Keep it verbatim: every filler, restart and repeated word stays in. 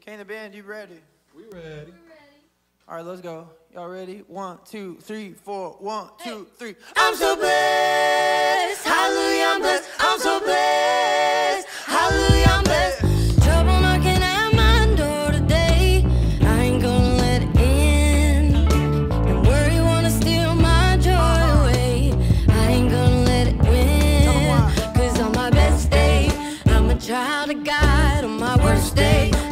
Kane the band, you ready? We ready. All right, let's go. Y'all ready? One, two, three, four. One, two, three. I'm so blessed. Hallelujah, I'm blessed. I'm so blessed. Hallelujah, I'm blessed. Trouble knocking at my door today. I ain't gonna let it in. And worry wanna steal my joy away. I ain't gonna let it win. Cause on my best day, I'm a child of God. On my worst day,